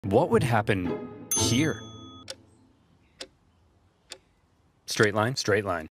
What would happen here? Straight line, straight line.